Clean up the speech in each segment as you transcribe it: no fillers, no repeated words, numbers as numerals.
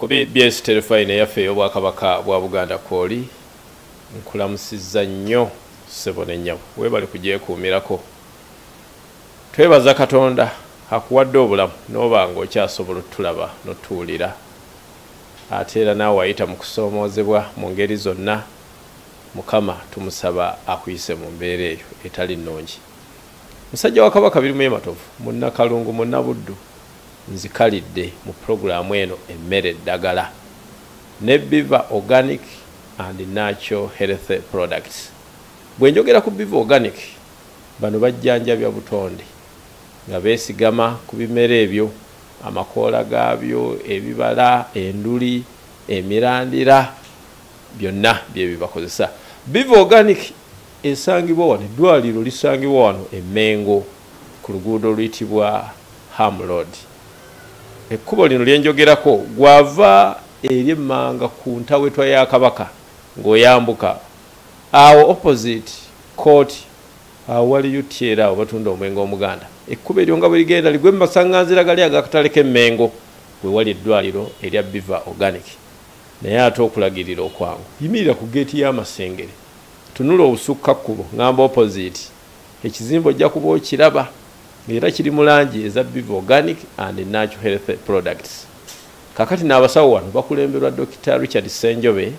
Ku BBS Terefayina yaffe ey'Obwakabaka bwa Buganda Kooli nkulamusizza nnyo ssebo n'ennyabo weebale kugyekuumirako. Twebaza Katonda akuwadde obulamu n'oba ng'okyasobola otulaba n'otuwulira ate era naawe wayita mu kusoomoozebwa mu ngeri zonna. Mukama tumusaba akuyise mu mbeera eyo etali nnungi. Musajja wa Kabaka Birimu Matovu munnakalungu munnabuddu nzikalidde mu pulogulaamu eno emmere eddagala ne Biva Organic and Natural Health Products. Bwe njogera ku Biva Organic bano bajjanjabya butonde nga beesigama ku bimera ebyo, amakoola gaabyo, ebibala, enduli, emirandira, byonna bye bibakozesa. Biva Organic esangibwa wano, eddwaliro lisangibwa wano e Mengo ku luguudo oluyitibwa Ham Road. Ekkubo lino lyenjogerako gwava eri emmanga ku ntawetwa ya Kabaka ng'oyambuka awo opposite court awo wali UTL awo batunda omwenge omuganda. Ekkubo eryo nga bwe ligenda ligwe mu masaŋŋanzira gali agakatale k'Emmengo we wali eddwaliro erya Biva Organic. Naye ate okulagirira okwangu yimirira ku geeti y'amasengere tunula obusukka kkubo ngamba opposite ekizimbo ojja kuba okiraba era kiri mu langi eza Biva Organic and Natural Health Products. Kakati n'abasawo wano bakulemberwa Dr. Richard Ssenjobe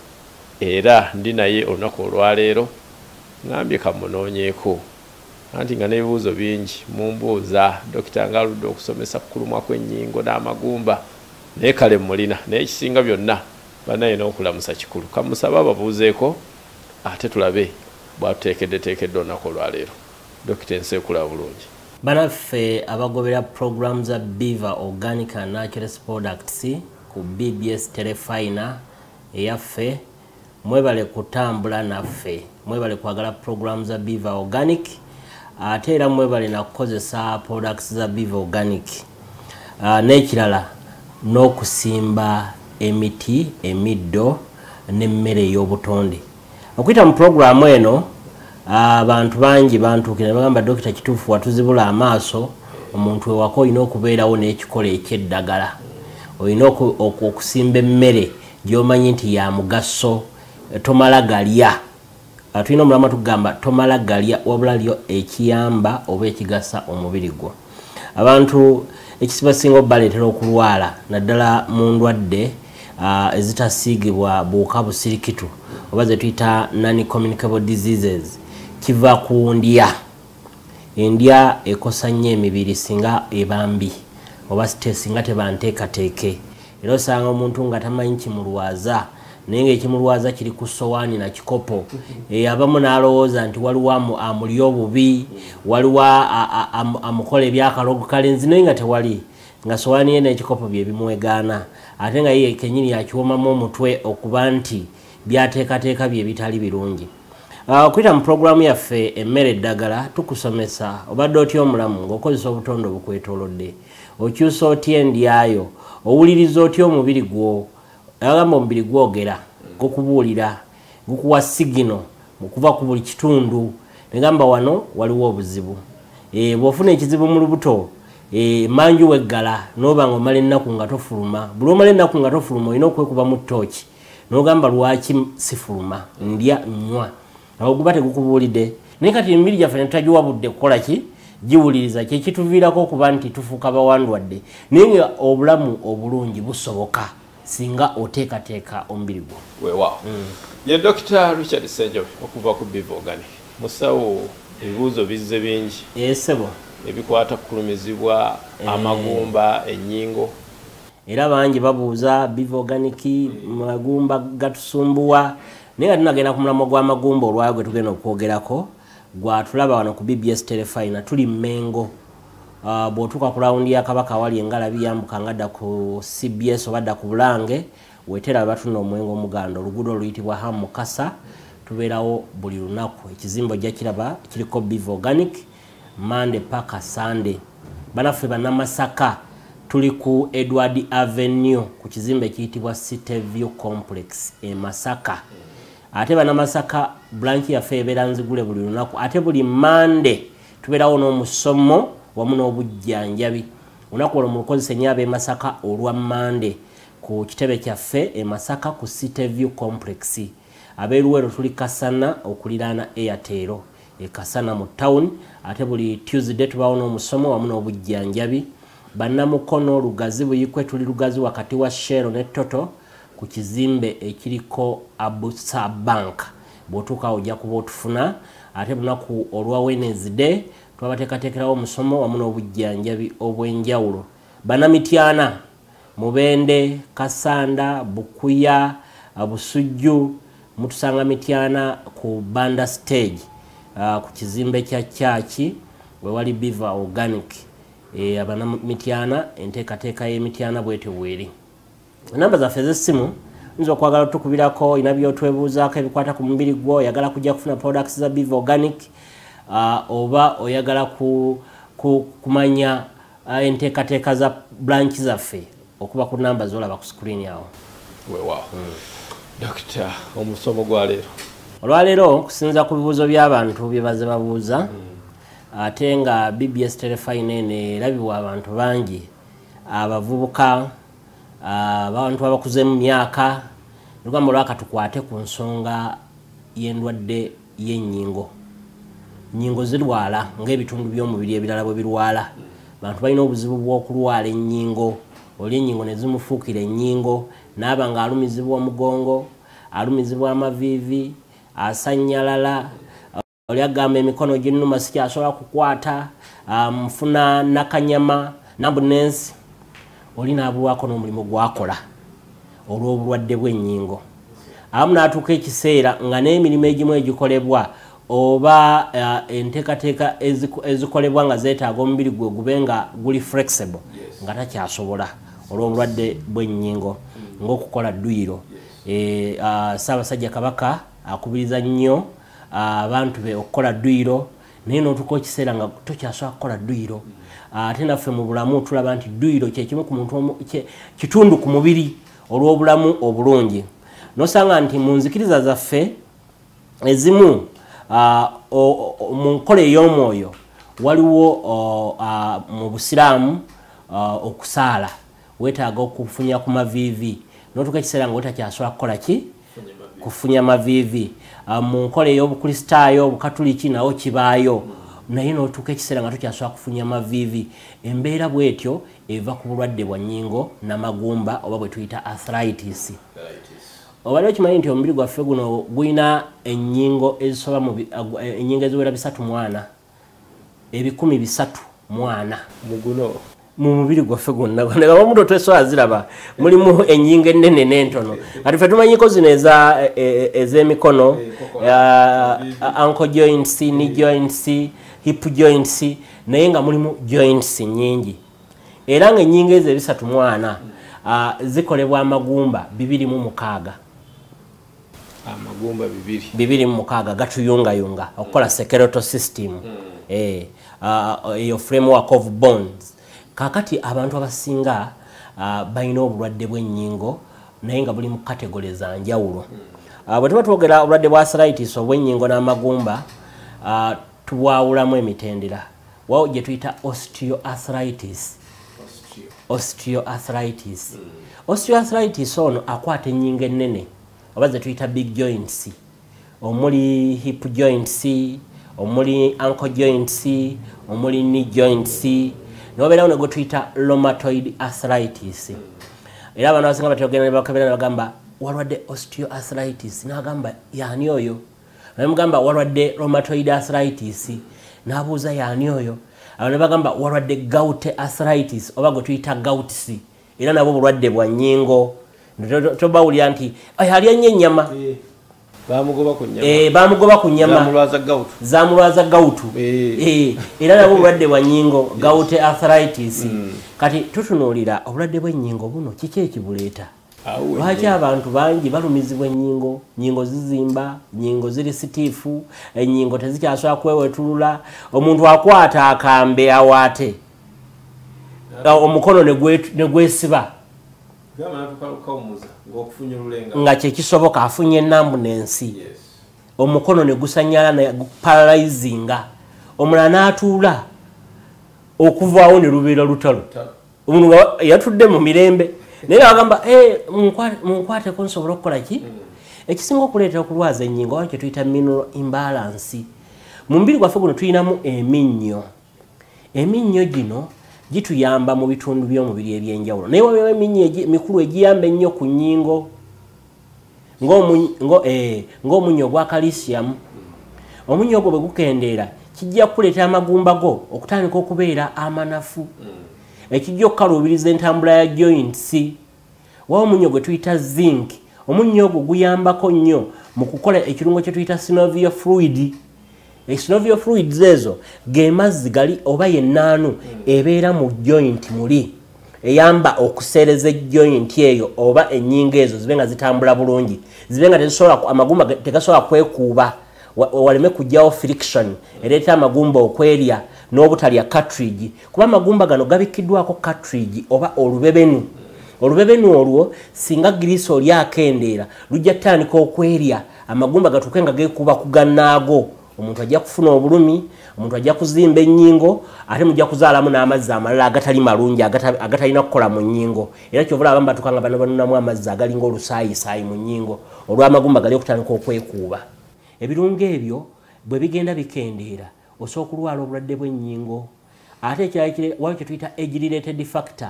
era ndi naye olunaku olwaleero ngambye kamunoonyeeko anti nga n'ebibuuzo bingi mumbuuza Dr. ng'aludde okusomesa kukulumwa kw'ennyingo n'amagumba naye kale mulina naye ekisinga byonna banaye n'okulamusa kikulu. Kamusaba ababuuzeeko ate tulabe bwatuteekeddeteekedde olunaku olwaleero. Dr. Nseekula bulungi. Banaffe abagobera program za Biva Organic and Natural Products ku BBS Terefayina eyaffe mwebale kutambula naffe, mwebale kwagala program za Biva Organic ate era mwebale nakukozesa products za Biva Organic n'ekirala n'okusimba emiti, emiddo n'emmere ey'obutonde. Okuyita mu programu eno abantu bangi bantuukira bagamba Dokita kituufu watuzibula amaaso omuntu ewaka olina okubeerawo n'ekikola eky'eddagala, olina okusimba emmere gy'omanyi nti ya mugaso tomala galya. Tulina omulama tugamba tomala galya wabula lyo ekiyamba oba ekigasa omubiri gwo. Abantu ekisibasinga baleetera okulwala naddala mu ndwadde ezitasiigibwa buwuka busirikitu oba ze tuyita non-communicable diseases kiva ku ndya. Endya ekosa nnyo emibiri singa eba mbi oba singa tebanteekateeke. Era osanga omuntu nga tamanyi kimulwaza naye ng'ekimulwaza kiri ku sowaani na kikopo. Abamu n'alowooza nti waliwo amuli obubi, waliwo amukola ebyakalogo kalenzi naye nga tewali, nga sowaani ye n'ekikopo bye bimwegaana ate nga ye kennyini yakiwomamu omutwe okuba nti byateekateeka bye bitali birungi. Okuyita mu pulogulaamu yaffe emmere eddagala tukusomesa obadde otya omulamu ng'okozesa obutonde obukwetoolodde, okyusa otya endyayo, owuliriza otya omubiri gwo. Agamba omubiri gwogera gukubuulira gukuwa sigino mukuva ku buli kitundu. Negamba wano waliwo obuzibu. Bw'ofuna ekizibu mu lubuto manju weggala n'oba ng'omala ennaku nga tofuluma. Buli omala ennaku nga tofuluma olina okwekuba mu ttooki n'ogamba lwaki sifuluma ndya nnywa. Awo guba tegukubuulidde. Naye kati emibiri gyaffe ne tutagiwabudde kukola ki? Giwuliriza kye kituviirako okuba nti tufuuka bawandwadde. Naye nga obulamu obulungi busoboka singa oteekateeka omubiri gwo. Weewaawo. Ye Dr. Richard Ssenjobe okuva ku Biva Organic. Musawo ebibuuzo bizze bingi. Sebo. Ebikwata kukulumizibwa amagumba, ennyingo. Era bangi babuuza Biva Organic magumba gatusumbuwa. Naye nga tunagenda ku mulamwa gw'amagumba olwayo gwe tugenda okwogerako gwatulaba wano ku BBS Terefayina tuli Mengo. Bw'otuuka ku lawundi ya Kabaka awali engalabi yambuka ngadda ku CBS oba dda ku Bulange weetera batunda omwenge omuganda oluguudo oluyitibwa Ham Mukasa tubeerawo buli lunaku. Ekizimbo ojja kiraba kiriko Biva Organic Monday paka Sunday. Banaffe bannamasaka tuli ku Edward Avenue ku kizimbe kiyitibwa City View Complex e Masaka. Ate bannamasaka branch yaffe ebeera nzigule buli lunaku ate buli Monday tubeerawo n'omusomo wamu n'obujjanjabi. Olunaku olwo mu lukozesa ennyo ab'e Masaka olwa Monday ku kitebe kyaffe e Masaka ku City View Complex. Abeeruwero tuli Kasana okuliraana Airtel. Kasana mu town ate buli Tuesday tubawo n'omusomo wamu n'obujjanjabi. Bannamukono Lugazi Buyikwe tuli Lugazi wakati wa Shell ne Toto ku kizimbe ekiriko Abusa Bank. Bw'otuuka ojja kuba otufuna ate lunaku olwa Wednesday twabateekateekerawo omusomo wamu n'obujjanjabi obw'enjawulo. Bannamityana Mubende, Kasanda, Bukuya, Busujju mutusanga Mityana ku Banda Stage ku kizimbe kya Chachi we wali Beaver Organic. Abannamityana enteekateeka y'Emityana bwete bweri. Namba zaffe ez'essimu nzo okwagala tukubirako ina by'otwebuuzaako ebikwata ku mubiri gwo oyagala kujja kufuna products za Beaver Organic oba oyagala kumanya enteekateeka za branch zaffe okuba ku namba z'olaba ku screen awo. Weewaawo. Dokita, omusomo gwa leero. Olwaleero kusinza ku bibuuzo by'abantu bye baze babuuza ate nga BBS Telefine ene erabibwa abantu bangi abavubuka abantu abakuze mu myaka lugamba lwaka tukwate ku nsonga y'endwadde y'ennyingo. Nnyingo zirwala ng'ebitundu by'omubiri ebirala bwe birwala. Abantu balina obuzibu bw'okulwala ennyingo. Oli ennyingo ne zimufuukira ennyingo n'aba ng'alumizibwa omugongo, alumizibwa amaviivi, asanyalala, oli agamba emikono ginnuma sikyasobola kukwata, nfuna nakanyama, nambunensi. Oli n'abulwako n'omulimu gwakola olw'obulwadde bw'ennyingo. Abamu n'atuuka ekiseera nga n'emirimu egimu egikolebwa oba enteekateeka ezikolebwa nga zeetaaga omubiri gwe gube nga guli flexible nga takyasobola olw'obulwadde bw'ennyingo ng'okukola dduyiro. Ssaabasajja Kabaka akubiriza nnyo abantu be okukola dduyiro naye n'otuuka ekiseera nga tokyasobola kukola dduyiro. Ate naffe mu bulamu tulaba nti dduyiro kyekimu ku muntu kitundu ku mubiri olw'obulamu obulungi. Nosanga nti mu nzikiriza zaffe ezimu mu nkola ey'omwoyo waliwo mu Busiraamu okusaala weetaaga okufunya ku maviivi n'otuuka ekiseera nga wetakyasobola kukola ki kufunya maviivi. Mu nkola ey'Obukristaayo Obukatuliki nawo kibaayo naye n'otuuka ekiseera nga tokyasobola kufunya maviivi. Embeera bwetyo eva ku bulwadde bwa nnyingo n'amagumba oba bwe tuyita arthritis. Obadde okimanyi nti omubiri gwaffe guno gulina ennyingo ezisoba ennyingo eziwera 340 ebikumi 340 muguno mu mubiri gwaffe gwonna omuntu twesobola ziraba mulimu ennyingo ennene n'entono. Kati ffe tumanyiko zino ez'emikono ankle joints, knee joints, hip joints naye nga mulimu joints nnyingi era nga ennyingo ezo 340 zikolebwa amagumba 206. Amagumba 206 gatuyungayunga okukola skeletal system eyo framework of bones. Kakati abantu abasinga balina obulwadde bw'ennyingo naye nga buli mu kategole za njawulo. Bwe tuba twogera obulwadde bwa arthritis obw'ennyingo n'amagumba tubwawulamu emitendera. Wawo gye tuyita osteoarthritis. Osteoarthritis ono akwata ennyingo ennene oba ze tuyita big joints omuli hip joints, omuli ankle joints, omuli knee joints n'obeerawo ne gwe tuyita rheumatoid arthritis. Era abantu abasinga batyogenda ne bakabeera ne bagamba walwadde osteoarthritis n'agamba yaani oyo. Naye mugamba walwadde rheumatoid arthritis n'abuuza yaani oyo. Abo ne bagamba walwadde gout arthritis oba gwe tuyita gouts era nabo bulwadde bwa nnyingo. Tobawulira nti alya nnyo ennyama bamugoba ku nnyama zamulwaza gout era nabo bulwadde bwa nnyingo gout arthritis. Kati tutunuulira obulwadde bw'ennyingo buno kiki ekibuleeta? Lwaki abantu bangi balumizibwa ennyingo? Nnyingo zizimba, nnyingo ziri sitiifu, ennyingo tezikyasobola kwewetulula, omuntu akwata akambe awaate omukono ne gwesiba nga kyekisoboka afunye enambunensi. Omukono ne gusanyala ne guparalyzinga, omulala n'atuula okuvaawo ne lubeera lutalo. Omuntu yatudde mu mirembe naye agamba munkwate ko nsobola okukola ki ekisinga okuleetera okulwaza ennyingo wali kye tuyita mineral imbalance mu mubiri gwaffe guno tulinamu eminnyo gino gituyamba mu bitundu by'omubiri ebyenjawulo naye wabeewo eminnyo mikulu egiyamba ennyo ku nnyingo ng'omunnyo ogwa calcium omunnyo ogwo bwe gukendeera kijja kuleetera amagumba go okutandika okubeera amanafu ekijja okukaluubiriza entambula ya joints wawo omunnyo gwe tuyita zinc omunnyo ogwo guyambako nnyo mu kukola ekirungo kye tuyita synovial fluid synovial fluids ezo ge mazzi gali oba yennaanu ebeera mu joint muli eyamba okuseereza joint eyo oba ennyingo ezo zibe nga zitambula bulungi zibe nga amagumba tegasobola kwekuuba waleme kujjawo friction ereeta amagumba okwerya n'obutalya cartridge kuba amagumba gano gabikiddwako cartridge oba olubebenu olwo singa girisi oli akendeera lujja tandika okwerya amagumba gatuuke nga geekuuba ku gannaago omuntu ajja kufuna obulumi omuntu ajja kuzimba ennyingo ate mujja kuzaalamu n'amazzi amalala agatali malungi agatalina kukola mu nnyingo era kyovula abamu batuuka nga banunamu amazzi agalinga olusaayisaayi mu nnyingo olw'amagumba gali okutandika okwekuuba ebirungo ebyo bwe bigenda bikendeera osobola okulwala obulwadde bw'ennyingo ate ekirala waliwo kye tuyita age related factor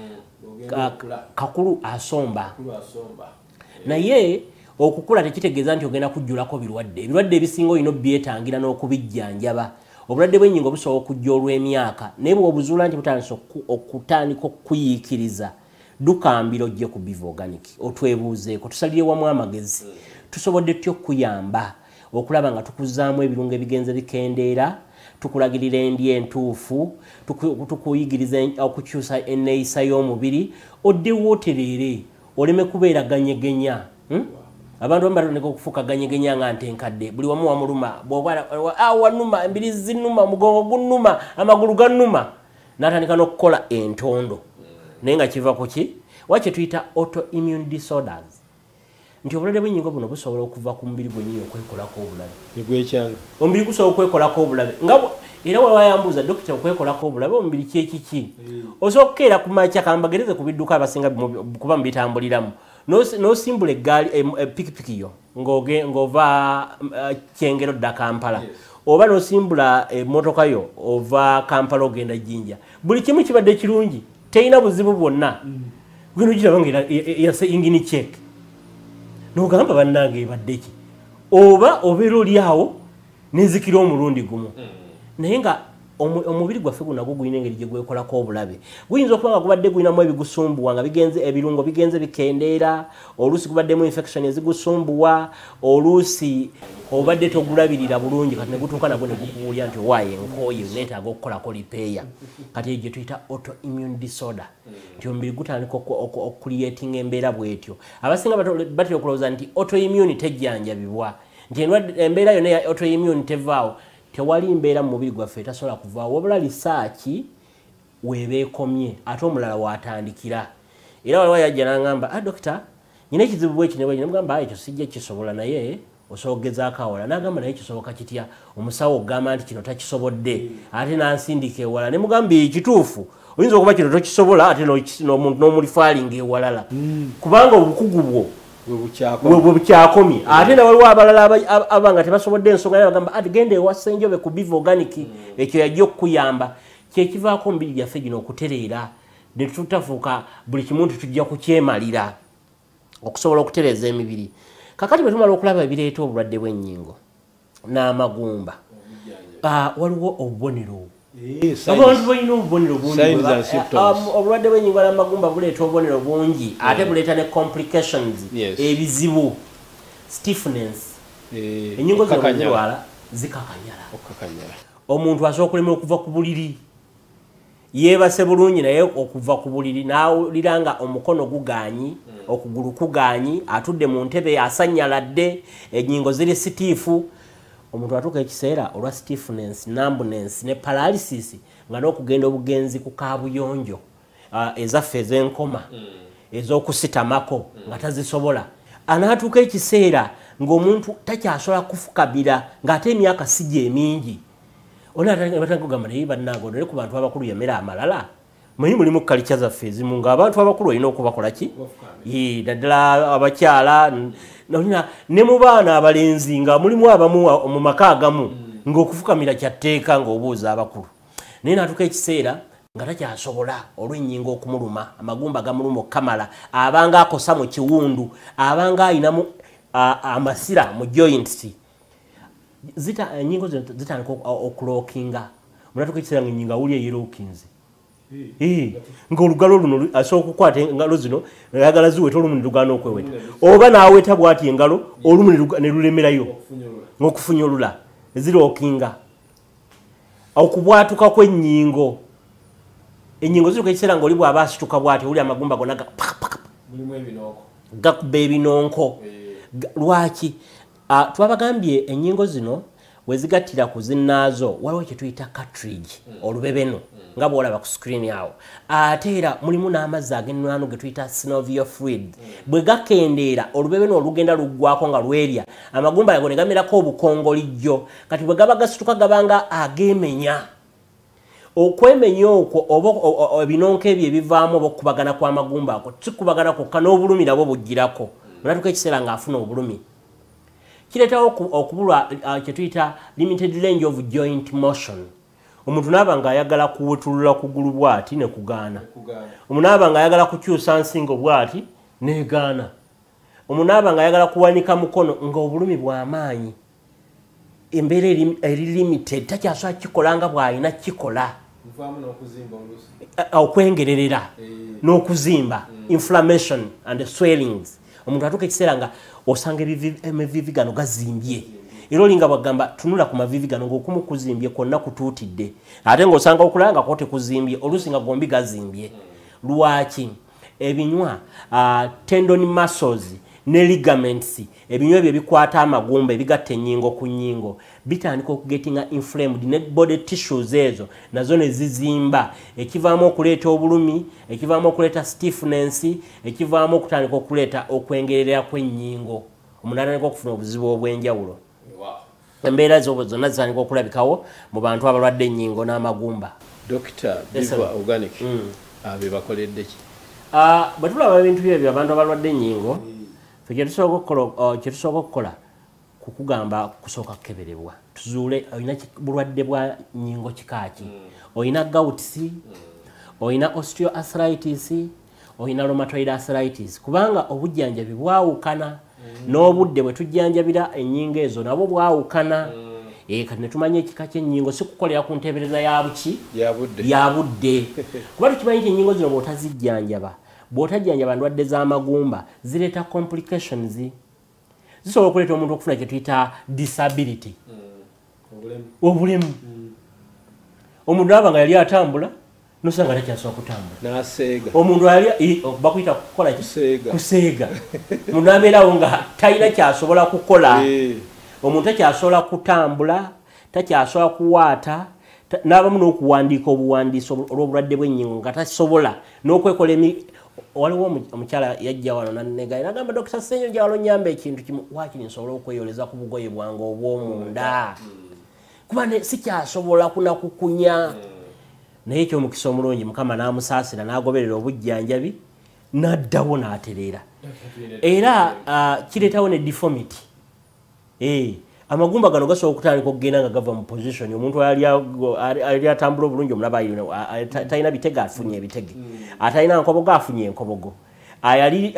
kakulu asomba naye okukula tekitegeeza nti ogenda kujjulako ebirwadde ebisinga olina obyetangira n'okubijjanjaba obulwadde bw'ennyingo busobola okujja olw'emyaka naye bw'obuzuula nti butandise okutandika okuyiikiriza dukambira ojje ku Biva Organic otwebuuzeeko tusalire wamu amagezi tusobodde tutya okuyamba okulaba nga tukuzaamu ebirungo ebigenze bikendeera tukulagirira endya entuufu tukuyigiriza okukyusa enneeyisa y'omubiri oddewo otereere oleme kubeera ganyegenya abantu bamu batandika okufuuka ganyegenya nga ntenkadde buli wamu wamuluma wanuma embiri zinuma omugongo gunnuma amagulu gannuma n'atandika n'okukola entondo naye nga kiva ku ki wakye tuyita autoimmune disorders nti obulwadde bw'ennyingo buno busobola okuva ku mubiri gwennyini okwekolako obulabe omubiri gusobola okwekolako obulabe nga era wewayambuuza dokita okwekolako obulabe omubiri kyekiki osobola okukeera ku makya kambagereze ku bidduka abasinga kuba mubitambuliramu n'osimbula eggaali epikipiki yo ng'ova Kyengero dda Kampala oba n'osimbula emmotoka yo ova Kampala ogenda Jinja buli kimu kibadde kirungi terina buzibu bwonna gwino giraba nga yase ingini check n'ogamba bannange ebadde ki oba obeera oli awo n'enzikira omulundi gumu naye nga omubiri gwaffe gunagwo gulina engeri gye gwekolako obulabe guyinza okuba nga gubadde gulinamu ebigusumbuwa nga ebirungo bigenze bikendeera oluusi gubaddemu infection ezigusumbuwa oluusi obadde togulabirira bulungi kati negutuuka nagwo negukuwulya nti owaaye enkooye neetaaga okukolako lipeeya kati egyo tuyita autoimmune disorder nti omubiri gutandika okucreatinga embeera bwetyo abasinga batera okulowooza nti autoimmune tejjanjabibwa nti embeera yonna ya autoimmune tevaawo tewali mbeera mu mubiri gwaffe etasobola kuvaawo wabula lisaaki weebeekomye ate omulala waatandikira era waliwo yajja n'agamba dokita nyina ekizibu bwekinebwe nemugamba ekyo sijja kisobola naye osobola okugezaako awala n'agamba naye kisoboka kitya omusawo ogamba nti kino takisobodde ate n'ansindika ewala nemugamba ekituufu oyinza okuba kino tokisobola ate n'omulifaalinga ewalala kubanga obukugu bwo bwe bukyakomye ate na waliwo abalala abanga tebasobodde ensonga naye bagamba genda ewa Ssenjobe ku Biva Organic ekyo yajja okukuyamba kyekivaako omubiri gyaffe gino okutereera ne tutafuuka buli kimu nti tujja kukyemalira okusobola okutereeza emibiri kakati bwe tumala okulaba ebireeta obulwadde bw'ennyingo n'amagumba waliwo obubonero abantu balina obubonero bungi obulwadde bw'ennyingo n'amagumba buleeta obubonero bungi ate buleeta ne complications ebizibu stiffness ennyingo zirwala zikakanyala omuntu asobola okulemera okuva ku buliri yeebase bulungi naye okuva ku buliri n'awulira nga omukono gugaanyi okugulu kugaanyi atudde mu ntebe asanyaladde ennyingo ziri sitiifu omuntu atuuka ekiseera olwa stiffness numbness ne paralysis nga n'okugenda obugenzi ku kaabuyonjo ezaffe ez'enkoma ez'okusitamako nga tazisobola anaatuuka ekiseera ng'omuntu takyasobola kufukabira ng'ate emyaka si gye emingi ona batandika kugamba naye bannange onole ku bantu abakulu yamera amalala manyi mulimu culture zaffe ezimu ng'abantu abakulu olina okubakola ki naddala abakyala ne mu baana abalenzi nga mulimu abamu mu maka agamu ng'okufukamira kyatteeka ng'obuuza abakulu naye naatuuka ekiseera nga takyasobola olw'ennyingo okumuluma amagumba gamuluma okukamala abanga akosa mu kiwundu abanga ayinamu amasira mu joints ennyingo zino zitandika okulookinga munatuuka ekiseera nga ennyingo awuli eyerookinze ng'olugalo luno asobola okukwata engalo zino ayagala ziweta olumu ne lugaana okweweta oba n'aweta bw'ati engalo olumu ne lulemerayo okufunyulula ezirookinga okubwatuka kw'ennyingo ennyingo zituuka ekiseera ng'oli bw'aba asituka bw'ati owuli amagumba gonna gakuba ebinonko lwaki twabagambye ennyingo zino wezigattira ku zinnaazo waliwo kye tuyita cartridge olubebeno nga bw'olaba ku screen awo ate era mulimu n'amazzi ag'ennaano ge tuyita synovial fluid bwe gakendeera olubebeno olugenda luggwako nga lwerya amagumba yago ne gamerako obukongolijjo kati bwe gaba gasituka gabanga ageemenya okwemenya okwo oba ebinonko ebyo ebivaamu oba okukubagana kw'amagumba ako tikubagana kwokka n'obulumi nabwo bujjirako onatuuka ekiseera ng'afuna obulumi kireetawo okubulwa kye tuyita limited range of joint motion omuntu naaba ng'ayagala kuwetulula kugulu bw'ati ne kugaana omuntu naaba ng'ayagala kukyusa nsingo bw'ati neegaana omuntu naaba ng'ayagala kuwanika mukono ng'obulumi bw'amaanyi embeera eri limited takyasobola kikola nga bw'alina kikola okwengererera n'okuzimba inflammation and swellings omuntu atuuka ekiseera nga osanga emivivi gano gazimbye era olinga bwagamba tunula ku mavivi gano ng'okumu kuzimbye kwonna kutuutidde ate ng'osanga okulaba nga ko tekuzimbye oluusi nga gombi gazimbye lwaki ebinywa tendon muscles ne ligaments ebinywa ebyo bikwata amagumba ebigatta ennyingo ku nnyingo bitandika okugetinga inflamed ne body tissues ezo nazo ne zizimba ekivaamu okuleeta obulumi ekivaamu okuleeta stiffness ekivaamu okutandika okuleeta okwengerera kw'ennyingo omuntu atandika okufuna obuzibu obw'enjawulo embeera zonna zitandika okulabikawo mu bantu abalwadde ennyingo n'amagumba. Dr. Biva Organic bebakoledde ki? Bwe tulaba ebintu byebyo abantu abalwadde ennyingo kye tusooka okukola kukugamba kusooka kukeberebwa tuzuule olina bulwadde bwa nnyingo kikaaki olina gouts olina osteoarthritis olina rheumatoid arthritis kubanga obujjanjabi bwawukana n'obudde bwe tujjanjabira ennyingo ezo nabwo bwawukana kati ne tumanya ekika ky'ennyingo si kukolera ku nteebereza ya buki ya budde kuba tukimanyi nti ennyingo zino bw'otazijjanjaba bw'otajjanjaba ndwadde z'amagumba zireeta complications zisobola okuleeta omuntu okufuna kye tuyita disability obulemu omuntu aba nga yali atambula nosanga takyasobola kutambula omuntu bakuyita kukola kuseega omuntu abeerawo nga talina kyasobola kukola omuntu takyasobola kutambula takyasobola kuwaata n'abamu n'okuwandiika obuwandiisi olw'obulwadde bw'ennyingo nga tasobola n'okwekola waliwo omukyala yajja wano nannegaye nagamba Dr. Ssenyo njagala onyambe ekintu kimu waakiri nsobola okweyoleza ku bugoye bwange obw'omunda kuba sikyasobola kunakukunya naye ekyomukisa omulungi Mukama n'amusaasira n'agoberera obujjanjabi n'addawo n'atereera era kireetawo ne deformity amagumba gano gasobola okutandika okugenda nga gava mu position omuntu ali atambula obulungi omulaba talina bitege afunye ebitege atalina nkobogo afunye enkobogo ayali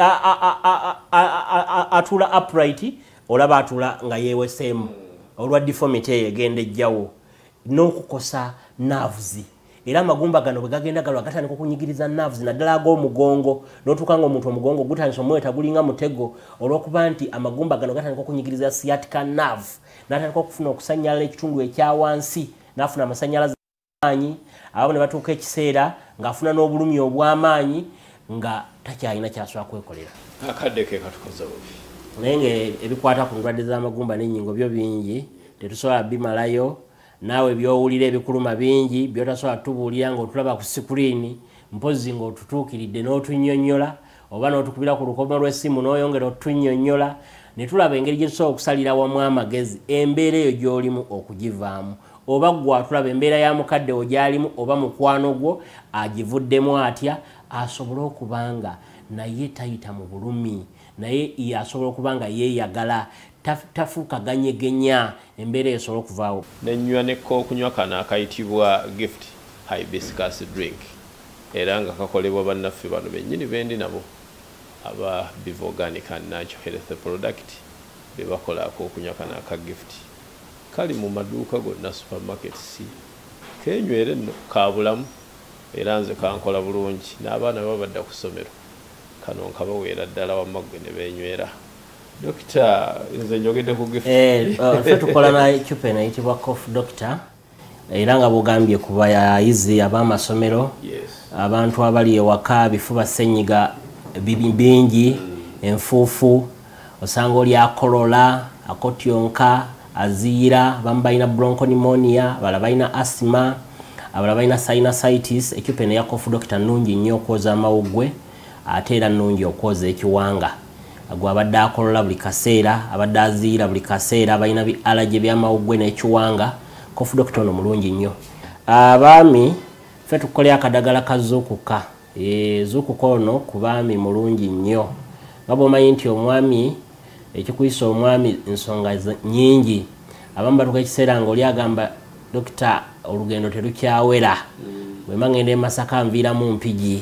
atula upright olaba atula nga yeeweseemu olwa deformity eyo egenda ejjawo n'okukosa nerves era amagumba gano bwe gagenda galwa gatandika okunyigiriza nerves naddala ag'omugongo n'otuuka nga omuntu omugongo gutandisa omuweta gulinga mutego olw'okuba nti amagumba gano gatandika okunyigiriza sciatica nerve n'atandika okufuna okusannyalala ekitundu ekya wansi n'afuna amasannyalaze amaanyi abo ne batuuka ekiseera ng'afuna n'obulumi obw'amaanyi nga takyalina kyasobola kwekolera. Akadde ke katukoza bubi naye ng'ebikwata ku ndwadde z'amagumba n'ennyingo byo bingi tetusobola bimalayo. Naawe byowulira ebikuluma bingi byotasobola tubuulira ng'otulaba ku sikuriini mpozi ng'otutuukiridde n'otunnyonnyola oba n'otukubira ku lukomo lw'essimu n'oyongera otunnyonnyola ne tulaba engeri gye tusobola okusalira wamu amagezi embeera eyo gy'olimu okugivaamu oba gwatulaba embeera ya mukadde ogyalimu oba mukwano gwo agivuddemu atya asobole okubanga naye tayita mu bulumi naye asobola okubanga yeeyagala tafuuka ganyegenya embeera esobola okuvaawo. Nenywa okunywa kano akayitibwa gift hibiscus drink era nga kakolebwa bannaffe bano bennyini bendi nabo aba Biva Organic and Natural Health Product be bakolako okunywa kano aka gift kali mu maduuka gonna supermarkets kenywere nno kabulamu era nze kankola bulungi n'abaana babadda ku ssomero kano nkabaweera ddala wamaggwe ne benywera. Dokita nze njogedde ku gift ffe tukola na ekyupa enayitibwa Cough Doctor era nga bugambye ku bayizi ab'amasomero abantu abali ewaka bifuba ssenyiga bingi enfuufu osanga oli akolola akotyonka aziira abamu balina bronchopneumonia abalala balina asthma abalala balina sinusitis. Ekyupa eno ya Cough Doctor nnungi nnyo okwoza amawuggwe ate era nnungi okwoza ekiwanga gwe abadde akolola buli kaseera abadde aziira buli kaseera balina bi allergy by'amawuggwe n'ekiwanga. Cough Doctor ono mulungi nnyo. Abaami ffe tukolera akadagala kazuukuka zuukuka ono ku baami mulungi nnyo nga bw'omanyi nti omwami ekikuyisa omwami ensonga nnyingi abamu batuuka ekiseera nga oli agamba dokita olugendo terukyawera bwemba ngenda e Masaka nviiramu mpigi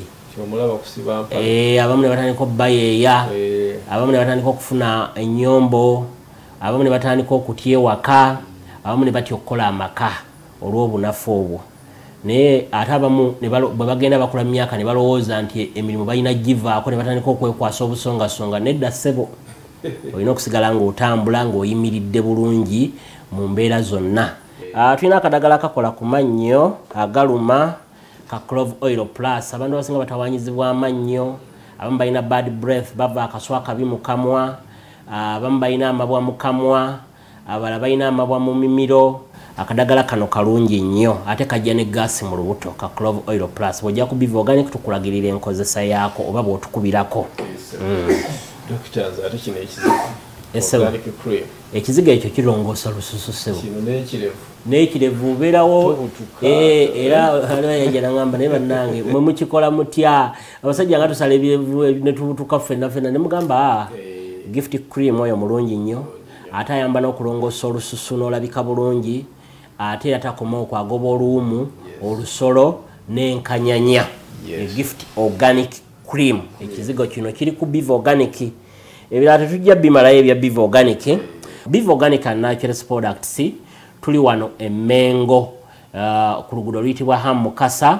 abamu ne batandika obbayeeya abamu ne batandika okufuna ennyombo abamu ne batandika okutya ewaka abamu ne batya okukola amaka olw'obunafu obwo naye ate abamu bwe bagenda bakula mu myaka ne balowooza nti emirimu balina givaako ne batandika okwekwasa obusongasonga. Nedda ssebo olina okusigala ng'otambula ng'oyimiridde bulungi mu mbeera zonna. Tulina akadagala kakola ku mannyo agaluma ka Clove Oil Plus. Abantu abasinga batawaanyizibwa amannyo, abamu balina bad breath bava akaswa kabi mu kamwa, abamu balina amabwa mu kamwa, abalala balina amabwa mu mimiro. Akadagala kano kalungi nnyo ate kajja ne gaasi mu lubuto ka Clove Oil Plus. Bw'ojja ku Biva Organic tukulagirira enkozesa yaako oba bw'otukubirako. Dokita ate kino ekizigo ekizigo ekyo kirongoosa lususu ssebo n'ekirevu obeerawo era yajja ngamba naye bannange mwe mukikola mutya abasajja nga tusala ebirevu ne tubutuka ffenna ne mugamba gift cream oyo mulungi nnyo ate ayamba n'okulongoosa olususu n'olabika bulungi ate era takoma okwagoba oluwumu olusolo n'enkanyanya. Gift Organic Cream ekizigo kino kiri ku Biva Organic. Ebirala tetujja bimalayo ebya Biva Organic. Biva Organic and Natural Products tuli wano e Mengo ku luguudo luyitibwa Mukasa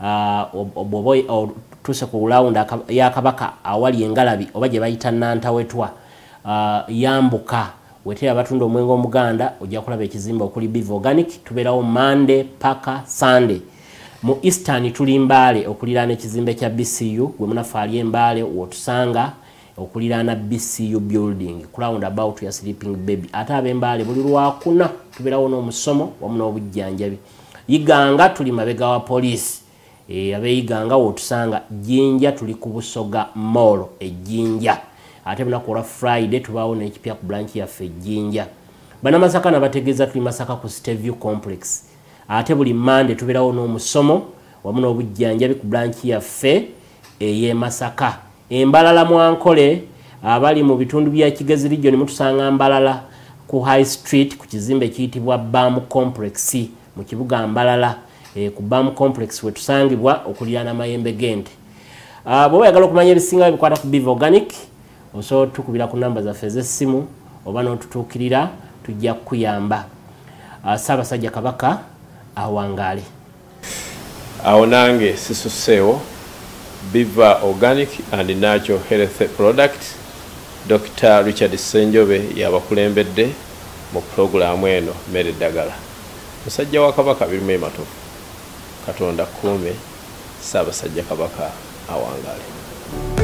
tuse ku lawunda ya Kabaka awali engalabi oba gye bayita Nantawetwa yambuka wetera batunda omwengo omuganda ojja kulaba ekizimba okuli Biva Organic. Tubeerawo Monday paka Sunday. Mu Eastern tuli Mbale okuliraana ekizimbe kya BCU gwe munafaali Mbale wotusanga okuliraana BCU building ku roundabout ya Sleeping Baby. Ate ab'Embale buli lwakuna tubeerawo n'omusomo wamu n'obujjanjabi. Iganga tuli mabega wa police ab'Iganga wotusanga. Jinja tuli ku Busoga Mall Ejinja. Ate lunaku lwa Friday tubaawo n'ekipya ku branch yaffe Ejinja. Bannamasaka nabategeeza tuli Masaka ku Steview Complex. Ate buli Monday tubeerawo n'omusomo wamu n'obujjanjabi ku branch yaffe ey'e Masaka. Embalala Mwankole abali mu bitundu bya Kigezi region mutusanga Mbalala ku High Street ku kizimbe kiyitibwa BAM Complex mu kibuga Mbalala ku BAM Complex wetusangibwa okuliraana Mayembe Gente. Bw'oba oyagala okumanya ebisinga bikwata ku Biva Organic osobola tukubira ku namba zaffe ez'essimu oba n'otutuukirira tujja kukuyamba. Ssaabasajja Kabaka awangaale. Awo nange sisuseewo Biva Organic and Natural Health Product. Dr. Richard Senjobe yabakulembedde mu programu eno Mere Ddagala. Musajja wa Kabaka birime matofu. Katonda kuume Ssaabasajja Kabaka awangaale.